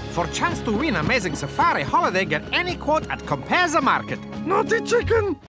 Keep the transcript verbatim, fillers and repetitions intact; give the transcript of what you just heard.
For chance to win amazing safari holiday, get any quote at Compare the Market. Naughty chicken!